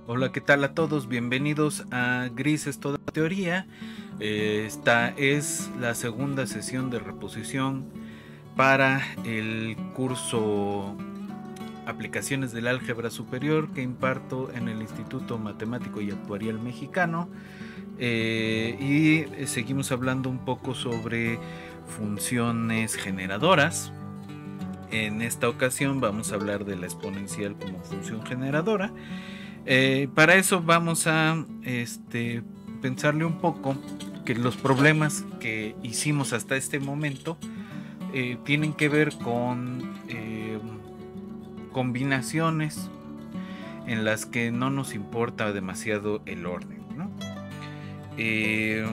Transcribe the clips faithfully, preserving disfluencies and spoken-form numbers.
Hola, ¿qué tal a todos? Bienvenidos a Gris es toda teoría. Eh, esta es la segunda sesión de reposición para el curso Aplicaciones del Álgebra Superior que imparto en el Instituto Matemático y Actuarial Mexicano. Eh, y seguimos hablando un poco sobre funciones generadoras. En esta ocasión vamos a hablar de la exponencial como función generadora. Eh, para eso vamos a este, pensarle un poco que los problemas que hicimos hasta este momento eh, tienen que ver con eh, combinaciones en las que no nos importa demasiado el orden, ¿no? Eh,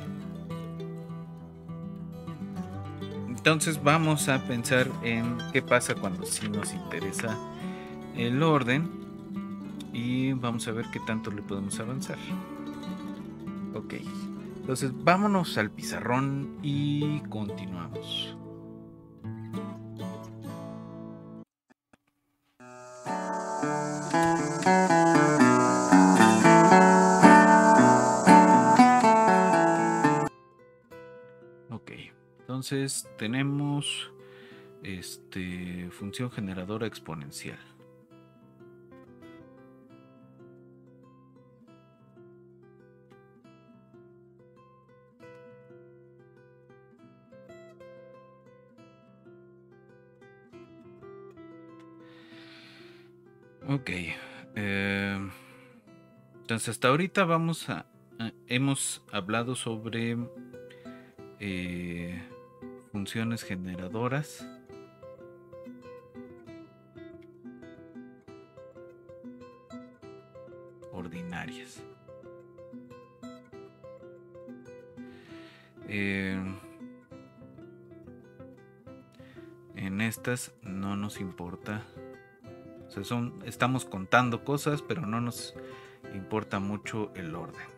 entonces vamos a pensar en qué pasa cuando sí nos interesa el orden y vamos a ver qué tanto le podemos avanzar. Ok, entonces vámonos al pizarrón y continuamos. Ok, entonces tenemos este, función generadora exponencial. Ok, eh, entonces hasta ahorita vamos a, a hemos hablado sobre eh, funciones generadoras ordinarias. Eh, en estas no nos importa. O sea, son, estamos contando cosas, pero no nos importa mucho el orden.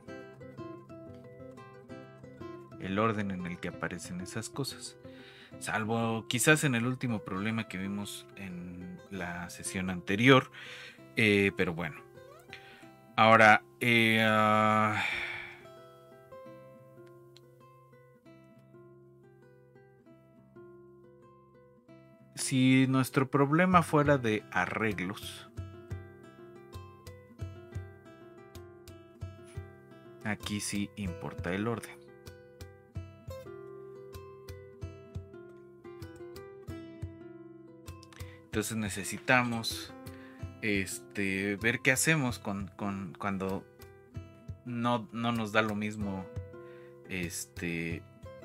El orden en el que aparecen esas cosas. Salvo quizás en el último problema que vimos en la sesión anterior. Eh, pero bueno. Ahora, eh, uh, si nuestro problema fuera de arreglos, aquí sí importa el orden. Entonces necesitamos este, ver qué hacemos con, con cuando no, no nos da lo mismo. Este,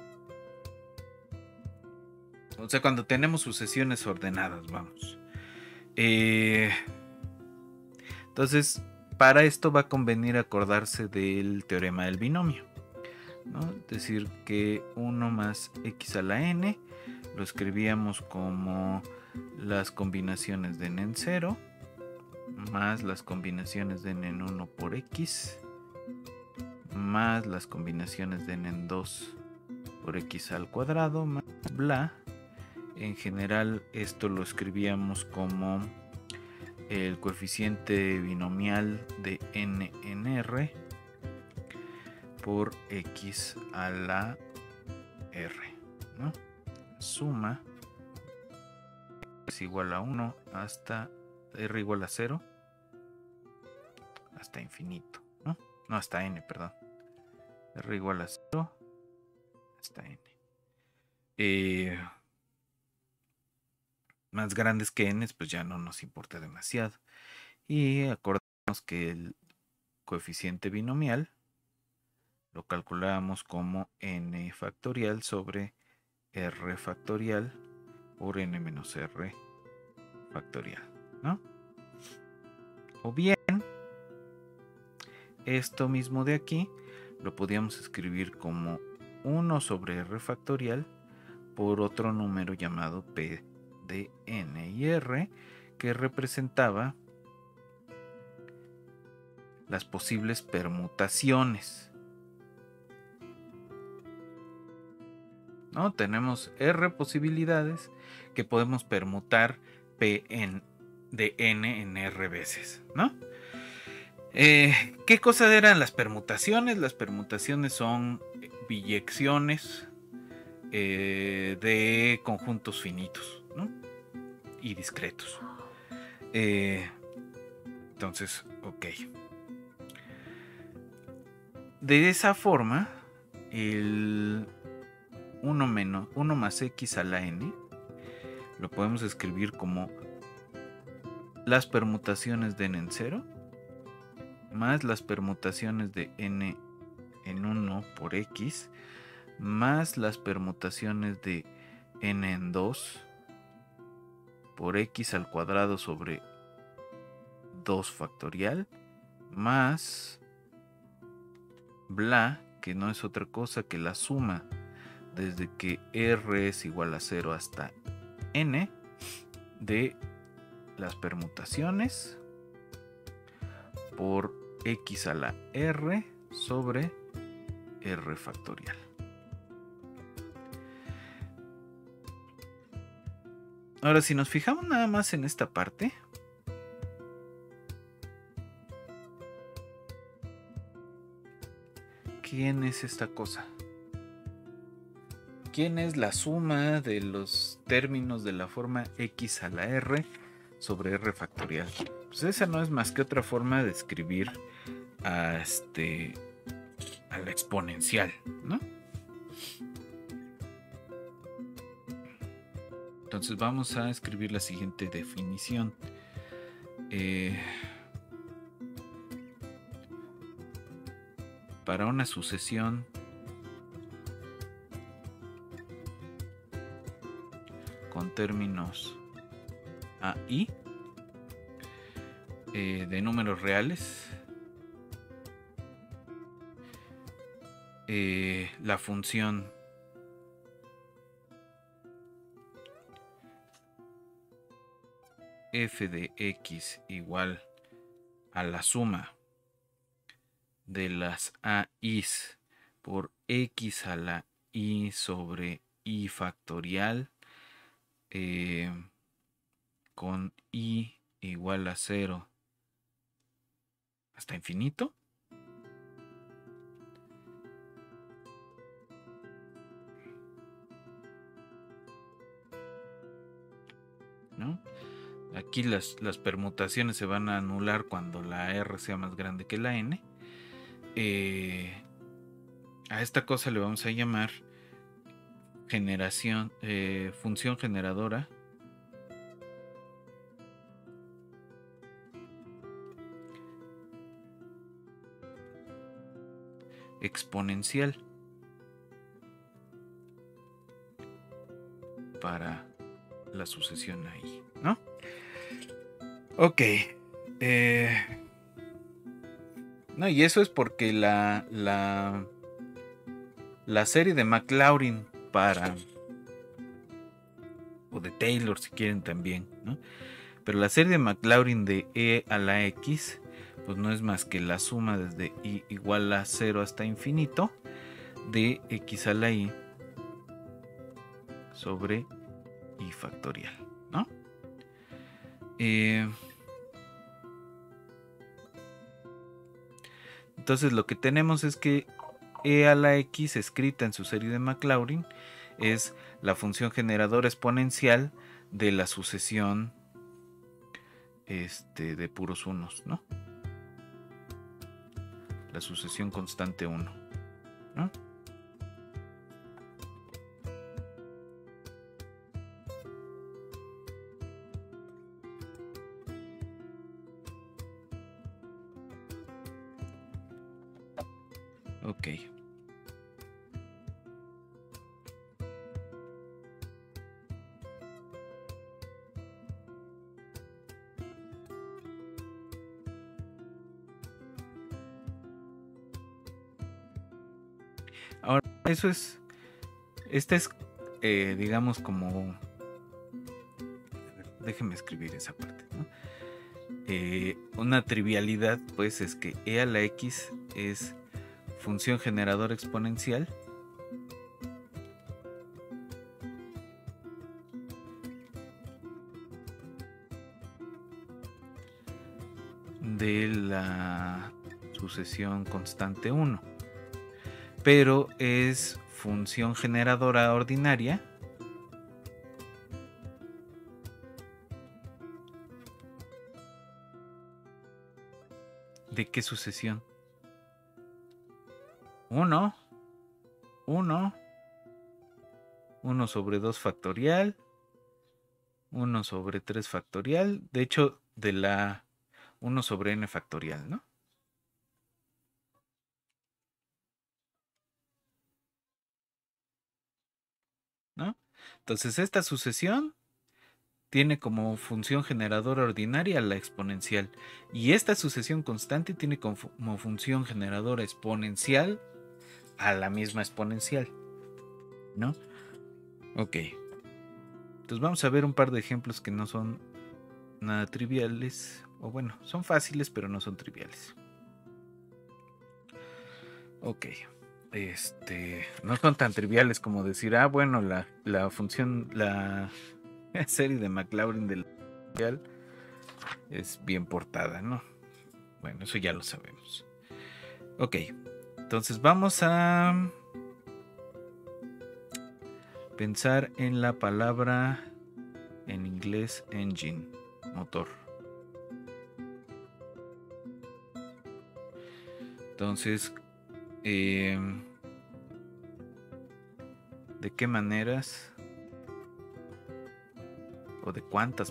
o sea, cuando tenemos sucesiones ordenadas, vamos. Eh, entonces, para esto va a convenir acordarse del teorema del binomio, ¿no? Es decir, que uno más x a la n lo escribíamos como las combinaciones de n en cero más las combinaciones de n en uno por x más las combinaciones de n en dos por x al cuadrado más bla. En general esto lo escribíamos como el coeficiente binomial de n en r por x a la r, ¿no? Suma es igual a uno hasta r igual a cero hasta infinito, ¿no? No, hasta n, perdón. R igual a cero hasta n. Eh, más grandes que n, pues ya no nos importa demasiado. Y acordamos que el coeficiente binomial lo calculamos como n factorial sobre r factorial por n menos r factorial, ¿no? O bien, esto mismo de aquí lo podíamos escribir como uno sobre r factorial por otro número llamado p de n y r, que representaba las posibles permutaciones, ¿no? Tenemos r posibilidades que podemos permutar p en, de n en r veces, ¿no? Eh, ¿Qué cosas eran las permutaciones? Las permutaciones son biyecciones eh, de conjuntos finitos, ¿no? Y discretos. Eh, entonces, ok. De esa forma, el uno, menos, uno más x a la n lo podemos escribir como las permutaciones de n en cero más las permutaciones de n en uno por x más las permutaciones de n en dos por x al cuadrado sobre dos factorial más bla, que no es otra cosa que la suma desde que r es igual a cero hasta n de las permutaciones por x a la r sobre r factorial. Ahora, si nos fijamos nada más en esta parte, ¿quién es esta cosa? ¿Quién es la suma de los términos de la forma x a la r sobre r factorial? Pues esa no es más que otra forma de escribir a, este, a la exponencial, ¿no? Entonces vamos a escribir la siguiente definición. Eh, para una sucesión con términos a i eh, de números reales, eh, la función f de x igual a la suma de las a's por x a la i sobre i factorial eh, con i igual a cero hasta infinito. ¿No? Aquí las, las permutaciones se van a anular cuando la r sea más grande que la n. Eh, a esta cosa le vamos a llamar generación, eh, función generadora exponencial para la sucesión ahí, ¿no? Ok. Eh, no, y eso es porque la, la, la serie de Maclaurin para, o de Taylor si quieren también, ¿no? Pero la serie de Maclaurin de e a la x, pues no es más que la suma desde i igual a cero hasta infinito de x a la i sobre i factorial, ¿no? Eh, entonces lo que tenemos es que e a la x escrita en su serie de Maclaurin es la función generadora exponencial de la sucesión este, de puros unos, ¿no? La sucesión constante uno, ¿no? Ok. Ahora, eso es, esta es, eh, digamos, como, déjenme escribir esa parte, ¿no? Eh, una trivialidad, pues, es que e a la x es función generadora exponencial de la sucesión constante uno, pero es función generadora ordinaria ¿de qué sucesión? uno, uno, uno sobre dos factorial, uno sobre tres factorial, de hecho de la uno sobre n factorial, ¿no? ¿No? Entonces esta sucesión tiene como función generadora ordinaria la exponencial, y esta sucesión constante tiene como función generadora exponencial a la misma exponencial, ¿no? Ok. Entonces vamos a ver un par de ejemplos que no son nada triviales, o bueno, son fáciles pero no son triviales. Ok. Este, no son tan triviales como decir, ah, bueno, la, la función, la serie de Maclaurin del trivial es bien portada, ¿no? Bueno, eso ya lo sabemos. Ok, entonces vamos a pensar en la palabra en inglés engine, motor. Entonces, eh, ¿de qué maneras o de cuántas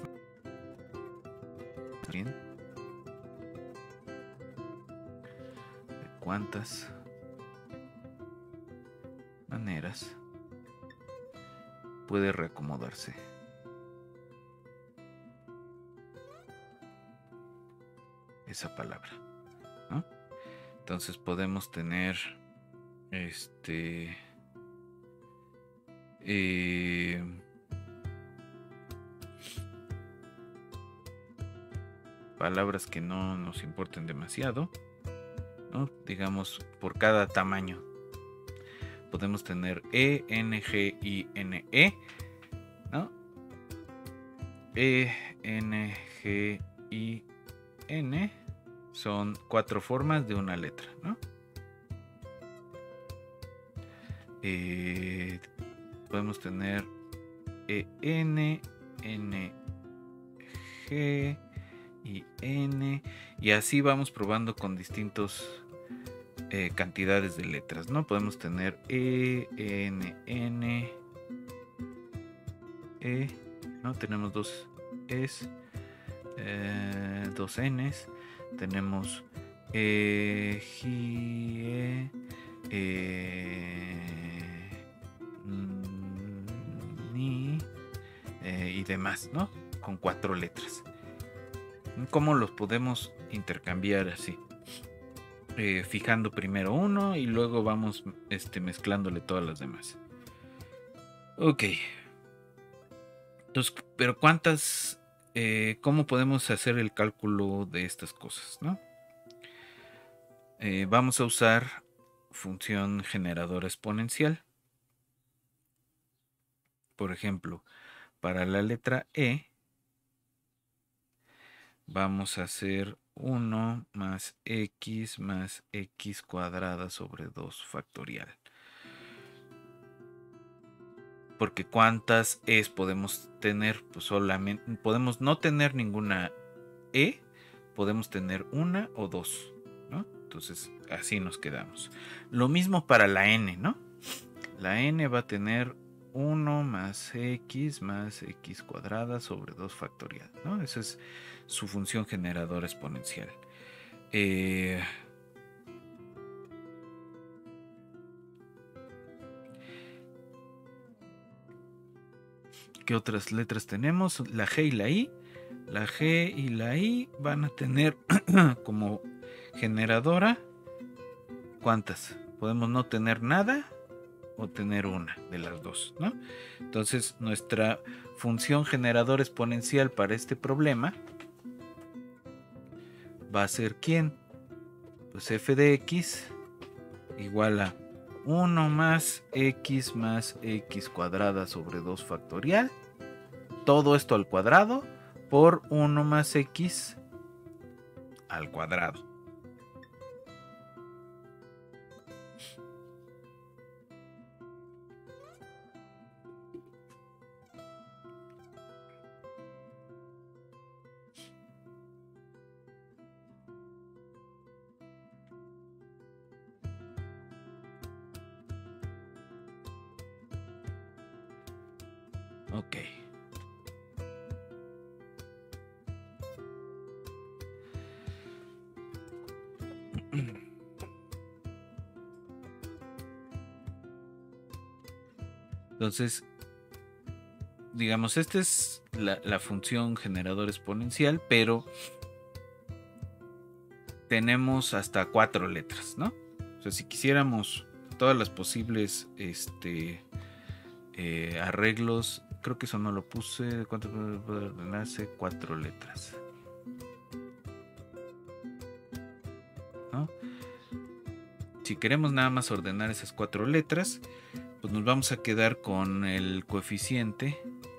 bien? ¿De cuántas maneras puede reacomodarse esa palabra, ¿no? Entonces podemos tener este eh, palabras que no nos importen demasiado, ¿no? Digamos, por cada tamaño podemos tener E, N, G, I, N, E, ¿no? E, N, G, I, N son cuatro formas de una letra, ¿no? Eh, podemos tener E, N, N, G, I, N, y así vamos probando con distintos eh, cantidades de letras, ¿no? Podemos tener E, N, N, E, ¿no? Tenemos dos Es, eh, dos Ns, tenemos E, G, E, eh, Ni, eh, y demás, ¿no? Con cuatro letras. ¿Cómo los podemos intercambiar así? Eh, fijando primero uno y luego vamos este, mezclándole todas las demás. Ok. Entonces, pero ¿cuántas? Eh, ¿Cómo podemos hacer el cálculo de estas cosas, ¿no? Eh, vamos a usar función generadora exponencial. Por ejemplo, para la letra E, vamos a hacer uno más x más x cuadrada sobre dos factorial. Porque ¿cuántas E's podemos tener? Pues solamente podemos no tener ninguna E, podemos tener una o dos, ¿no? Entonces así nos quedamos. Lo mismo para la N, ¿no? La N va a tener uno más x más x cuadrada sobre dos factorial, ¿no? Esa es su función generadora exponencial. Eh, ¿Qué otras letras tenemos? La G y la I. La G y la I van a tener como generadora, ¿cuántas? Podemos no tener nada o tener una de las dos, ¿no? Entonces nuestra función generadora exponencial para este problema va a ser ¿quién? Pues f de x igual a uno más x más x cuadrada sobre dos factorial, todo esto al cuadrado por uno más x al cuadrado. Ok. Entonces, digamos, esta es la, la función generador exponencial, pero tenemos hasta cuatro letras, ¿no? O sea, si quisiéramos todas las posibles este, eh, arreglos, creo que eso no lo puse. ¿Cuánto puede ordenarse? Cuatro letras, ¿no? Si queremos nada más ordenar esas cuatro letras, pues nos vamos a quedar con el coeficiente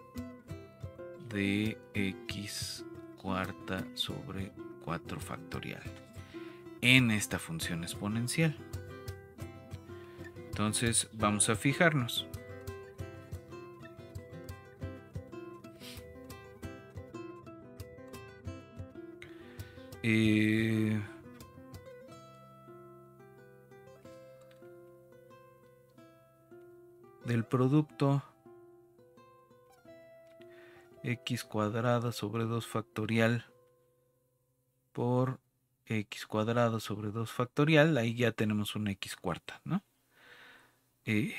de x cuarta sobre cuatro factorial en esta función exponencial. Entonces vamos a fijarnos. Eh, del producto x cuadrada sobre dos factorial por x cuadrado sobre dos factorial, ahí ya tenemos una x cuarta, ¿no? Eh,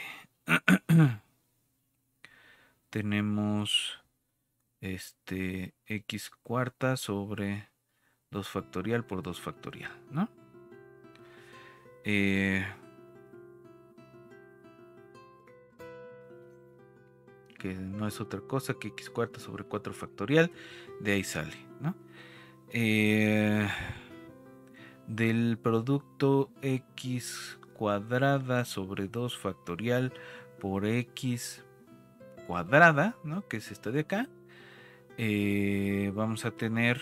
tenemos este x cuarta sobre dos factorial por dos factorial, ¿no? Eh, que no es otra cosa que x cuarta sobre cuatro factorial, de ahí sale, ¿no? Eh, del producto x cuadrada sobre dos factorial por x cuadrada, ¿no? Que es esta de acá, eh, vamos a tener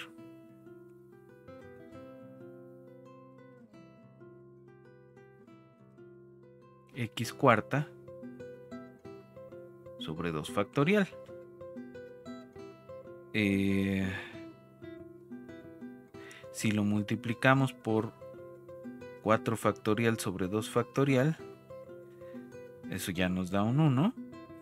x cuarta sobre dos factorial. Eh, si lo multiplicamos por cuatro factorial sobre dos factorial, eso ya nos da un uno.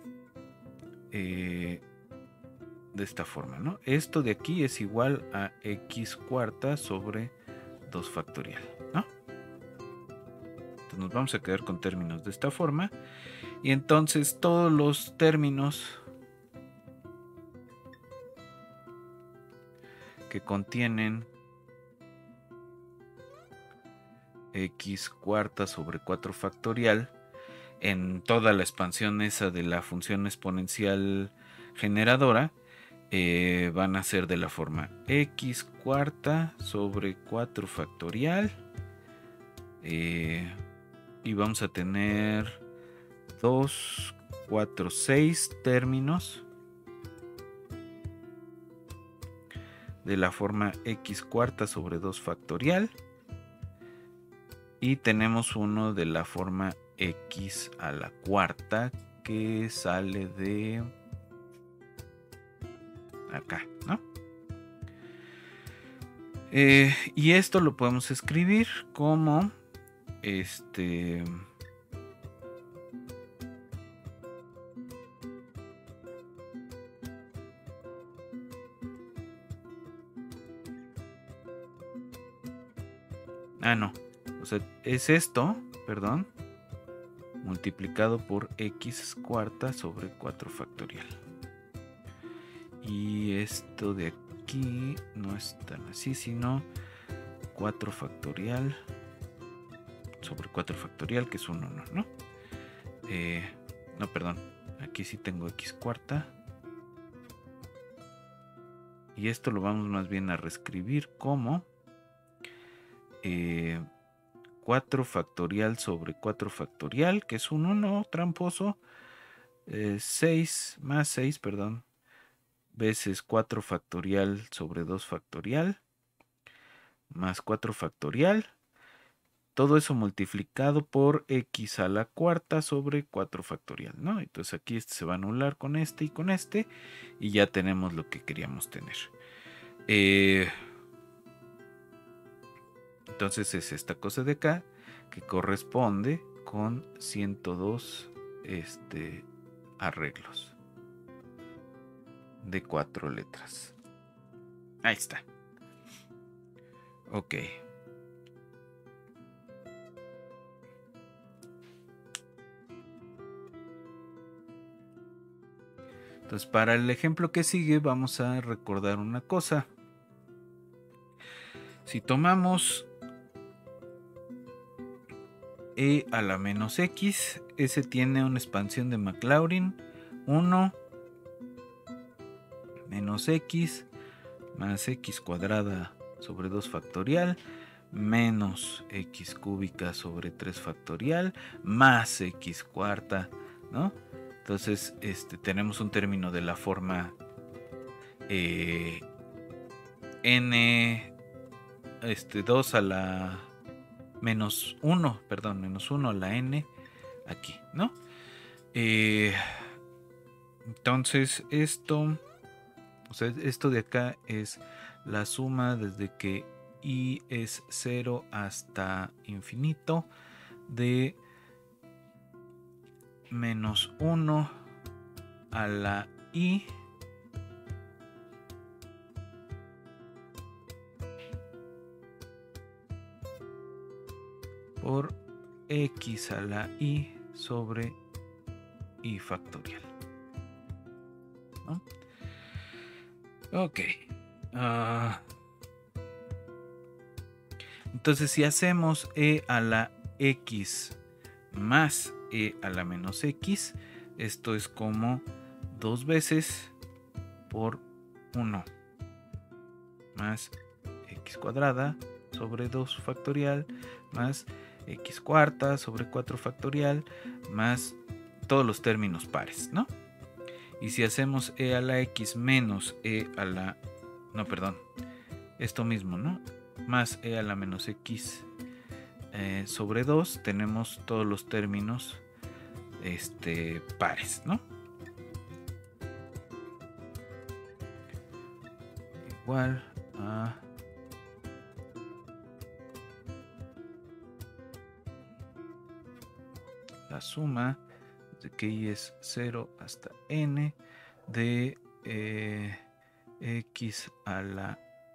Eh, de esta forma, ¿no? Esto de aquí es igual a x cuarta sobre dos factorial, ¿no? Entonces nos vamos a quedar con términos de esta forma. Y entonces todos los términos que contienen x cuarta sobre cuatro factorial en toda la expansión esa de la función exponencial generadora, eh, van a ser de la forma x cuarta sobre cuatro factorial, eh, y vamos a tener dos, cuatro, seis términos de la forma x cuarta sobre dos factorial, y tenemos uno de la forma x a la cuarta que sale de acá, ¿no? Eh, y esto lo podemos escribir como este ah no, o sea, es esto, perdón, multiplicado por x cuarta sobre cuatro factorial. Y esto de aquí no es tan así, sino cuatro factorial sobre cuatro factorial, que es un uno, ¿no? Eh, no, perdón, aquí sí tengo x cuarta. Y esto lo vamos más bien a reescribir como eh, cuatro factorial sobre cuatro factorial, que es un uno tramposo, eh, seis más seis, perdón, veces cuatro factorial sobre dos factorial, más cuatro factorial, todo eso multiplicado por x a la cuarta sobre cuatro factorial, ¿no? Entonces aquí este se va a anular con este y con este, y ya tenemos lo que queríamos tener. Eh, entonces es esta cosa de acá que corresponde con ciento dos este, arreglos. de cuatro letras. Ahí está. Ok. Entonces, para el ejemplo que sigue, vamos a recordar una cosa. Si tomamos e a la menos x, ese tiene una expansión de Maclaurin, uno menos x más x cuadrada sobre dos factorial menos x cúbica sobre tres factorial más x cuarta, ¿no? Entonces este, tenemos un término de la forma eh, n este, dos a la menos uno, perdón, menos uno a la n aquí, ¿no? Eh, entonces esto, o sea, esto de acá es la suma desde que i es cero hasta infinito de menos uno a la i por x a la i sobre i factorial, ¿no? Ok. Uh, entonces si hacemos e a la x más e a la menos x, esto es como dos veces por uno más x cuadrada sobre dos factorial más x cuarta sobre cuatro factorial más todos los términos pares, ¿no? Y si hacemos e a la x menos e a la... no, perdón. Esto mismo, ¿no? Más e a la menos x eh, sobre dos, tenemos todos los términos este, pares, ¿no? Igual a... la suma de que i es cero hasta n de eh, x a la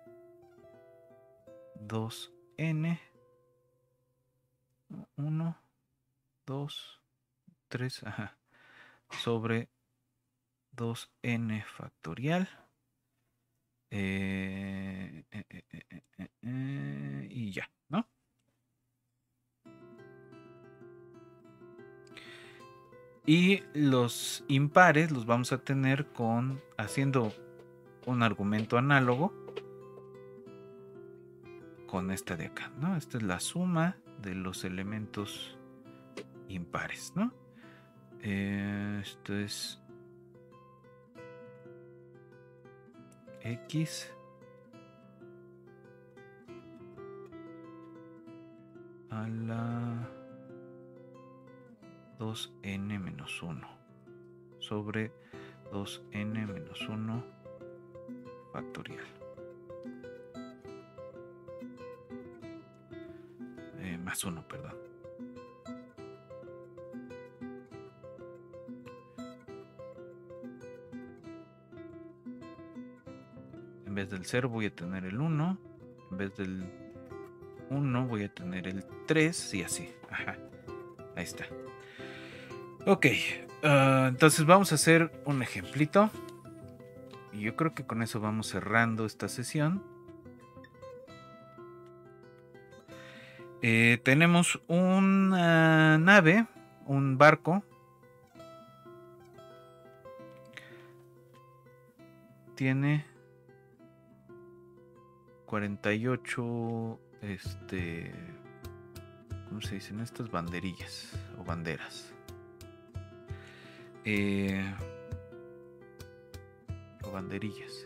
dos n, uno, dos, tres, ajá, sobre dos n factorial eh, eh, eh, eh, eh, eh, y ya, ¿no? Y los impares los vamos a tener con haciendo un argumento análogo con esta de acá, ¿no? Esta es la suma de los elementos impares, ¿no? Eh, esto es x a la dos n menos uno sobre dos n menos uno factorial. Eh, más uno, perdón. En vez del cero voy a tener el uno. En vez del uno voy a tener el tres y así. Ajá. Ahí está. Ok. Uh, entonces vamos a hacer un ejemplito. Y yo creo que con eso vamos cerrando esta sesión. Eh, tenemos una nave, un barco. Tiene cuarenta y ocho, este, ¿cómo se dicen estas? Banderillas o banderas. Eh, o banderillas.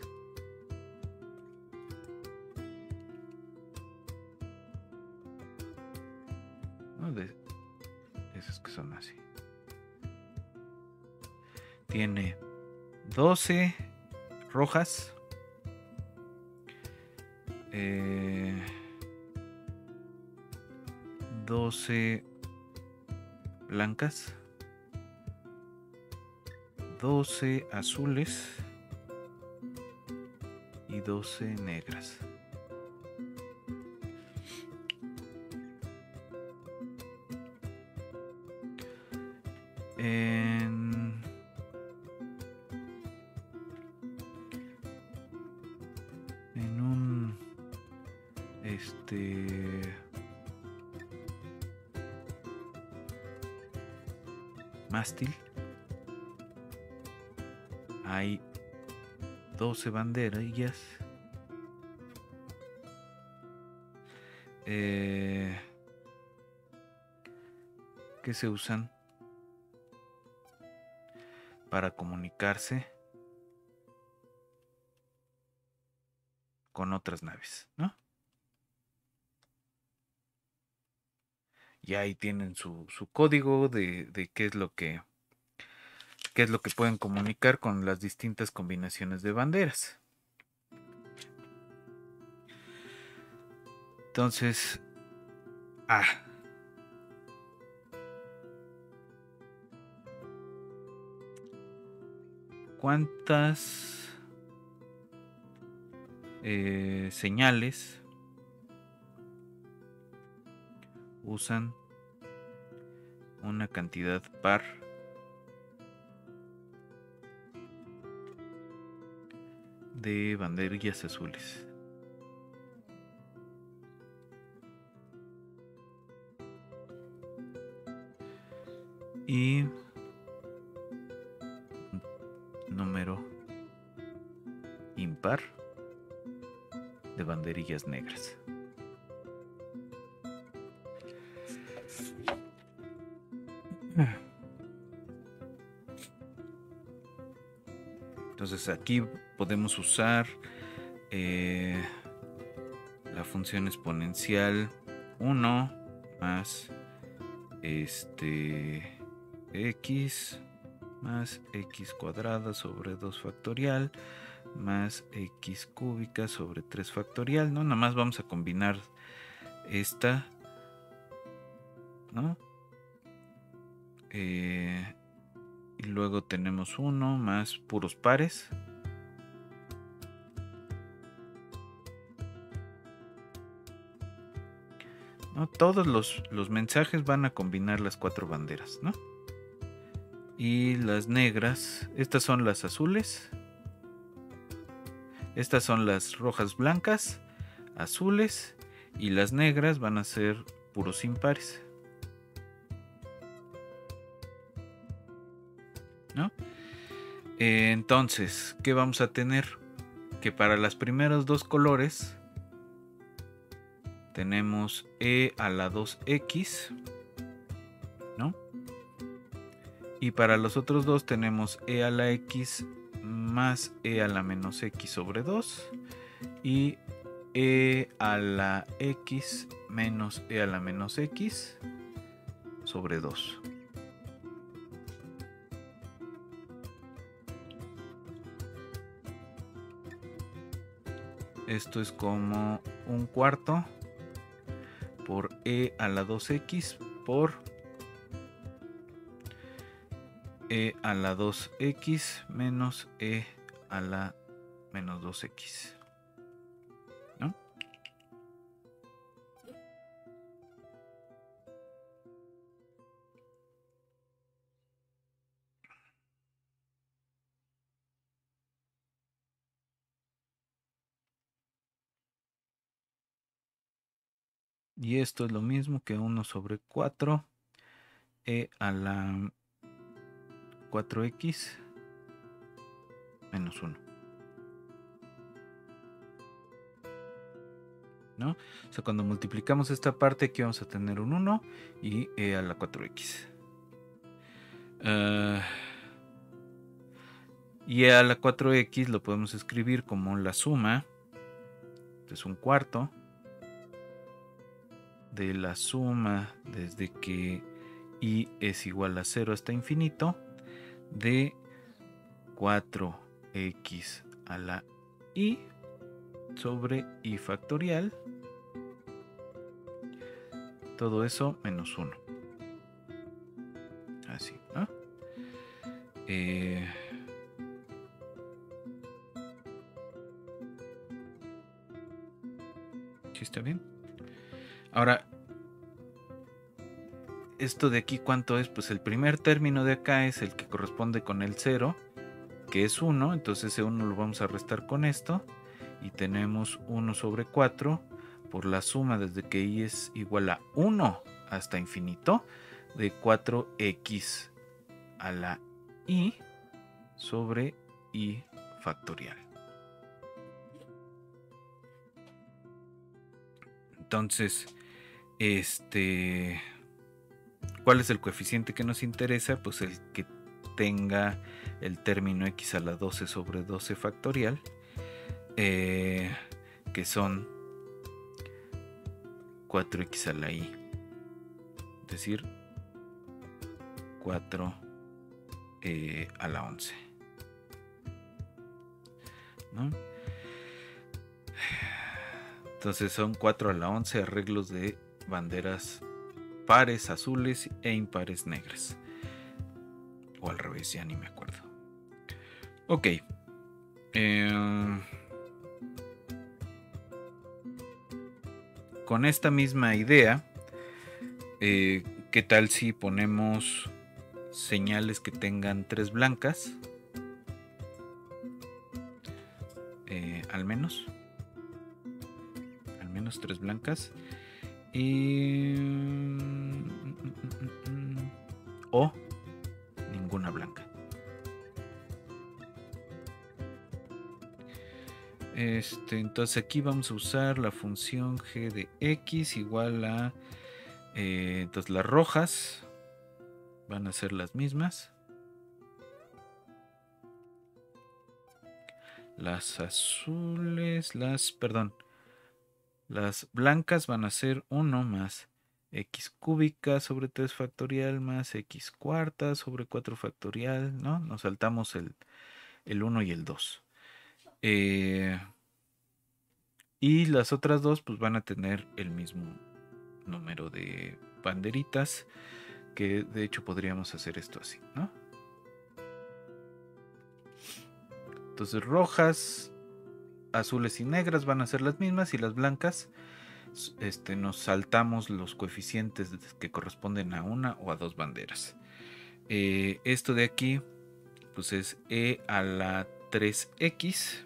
¿No? De esas que son así. Tiene doce rojas. Eh, doce blancas, doce azules doce negras. En en un este mástil hay doce banderillas eh, que se usan para comunicarse con otras naves, ¿no? Y ahí tienen su, su código de, de qué es lo que qué es lo que pueden comunicar con las distintas combinaciones de banderas. Entonces, ah, ¿cuántas eh, señales usan una cantidad par de banderillas azules? Y número impar de banderillas negras. Entonces aquí podemos usar eh, la función exponencial uno más este x más x cuadrada sobre dos factorial más x cúbica sobre tres factorial, ¿no? Nada más vamos a combinar esta, ¿no? Eh, y luego tenemos uno más puros pares. ¿No? Todos los, los mensajes van a combinar las cuatro banderas, ¿no? Y las negras, estas son las azules. Estas son las rojas blancas, azules, y las negras van a ser puros impares, ¿no? Eh, entonces, ¿qué vamos a tener? Que para los primeros dos colores tenemos e a la dos x, ¿no? Y para los otros dos tenemos e a la x más e a la menos x sobre dos y e a la x menos e a la menos x sobre dos. Esto es como un cuarto por e a la dos x por e a la dos x menos e a la menos dos x, ¿no? Y esto es lo mismo que uno sobre cuatro e a la cuatro x menos uno, ¿no? O sea, cuando multiplicamos esta parte, aquí vamos a tener un uno y e a la cuatro x. Uh, y e a la cuatro x lo podemos escribir como la suma, es un cuarto de la suma desde que i es igual a cero hasta infinito de cuatro x a la i sobre i factorial, todo eso menos uno, así, ¿no? Eh, está bien. Ahora, esto de aquí, ¿cuánto es? Pues el primer término de acá es el que corresponde con el cero, que es uno. Entonces ese uno lo vamos a restar con esto. Y tenemos uno sobre cuatro por la suma desde que y es igual a uno hasta infinito de cuatro equis a la y sobre y factorial. Entonces, este, ¿cuál es el coeficiente que nos interesa? Pues el que tenga el término x a la doce sobre doce factorial, eh, que son cuatro equis a la y, es decir, cuatro eh, a la once, ¿no? Entonces son cuatro a la once arreglos de banderas pares azules e impares negras. O al revés, ya ni me acuerdo. Ok. Eh, con esta misma idea, eh, ¿qué tal si ponemos señales que tengan tres blancas? Eh, al menos. Menos tres blancas y o ninguna blanca. Este, entonces aquí vamos a usar la función g de x igual a eh, entonces las rojas van a ser las mismas, las azules, las, perdón, las blancas van a ser uno más x cúbica sobre tres factorial más x cuarta sobre cuatro factorial, ¿no? Nos saltamos el, el uno y el dos. Eh, y las otras dos pues van a tener el mismo número de banderitas, que de hecho podríamos hacer esto así, ¿no? Entonces rojas, azules y negras van a ser las mismas y las blancas este, nos saltamos los coeficientes que corresponden a una o a dos banderas. Eh, esto de aquí pues es e a la tres equis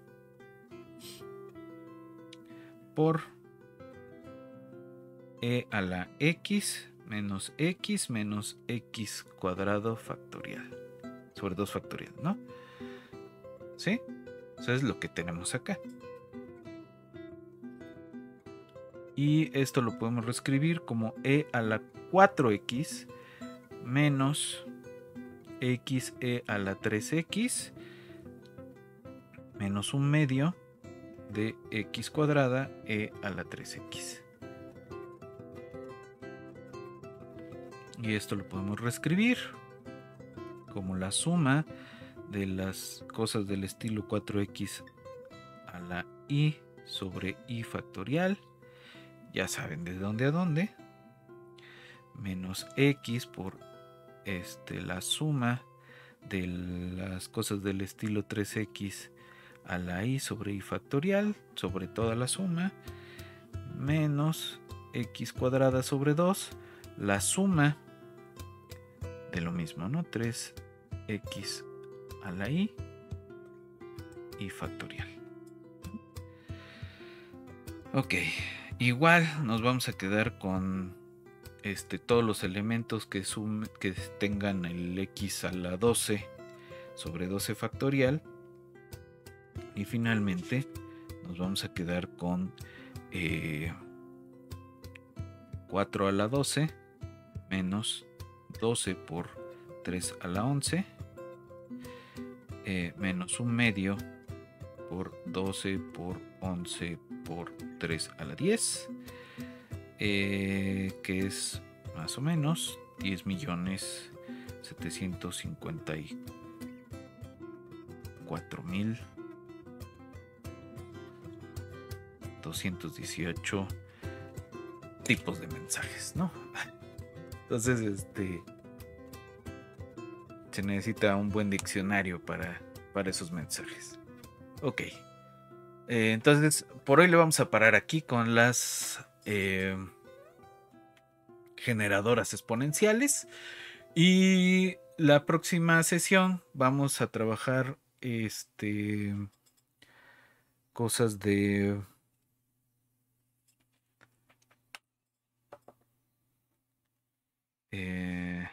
por e a la x menos x menos x cuadrado factorial sobre dos factorial, ¿no? ¿Sí? Eso es lo que tenemos acá. Y esto lo podemos reescribir como e a la cuatro equis menos x e a la tres equis menos un medio de x cuadrada e a la tres equis. Y esto lo podemos reescribir como la suma de las cosas del estilo cuatro equis a la y sobre y factorial, ya saben de dónde a dónde, menos x por este, la suma de las cosas del estilo tres equis a la y sobre y factorial sobre toda la suma, menos x cuadrada sobre dos, la suma de lo mismo, ¿no? tres equis a la y y factorial. Ok, igual nos vamos a quedar con este, todos los elementos que, sume, que tengan el x a la doce sobre doce factorial, y finalmente nos vamos a quedar con eh, cuatro a la doce menos doce por tres a la once eh, menos un medio por doce por once por tres a la diez, eh, que es más o menos diez millones setecientos cincuenta y cuatro mil doscientos dieciocho tipos de mensajes, ¿no? Entonces, este se necesita un buen diccionario para, para esos mensajes. Ok. Eh, entonces, por hoy le vamos a parar aquí con las eh, generadoras exponenciales. Y la próxima sesión vamos a trabajar este cosas de eh,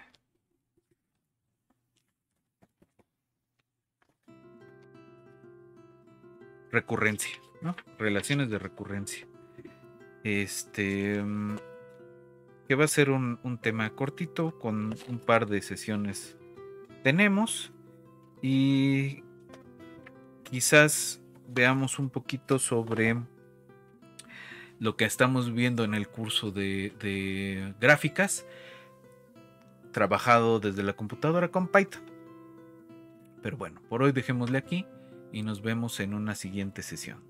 recurrencia, ¿no? Relaciones de recurrencia. Este mm, que va a ser un, un tema cortito con un par de sesiones tenemos y quizás veamos un poquito sobre lo que estamos viendo en el curso de, de gráficas, trabajado desde la computadora con Python. Pero bueno, por hoy dejémosle aquí y nos vemos en una siguiente sesión.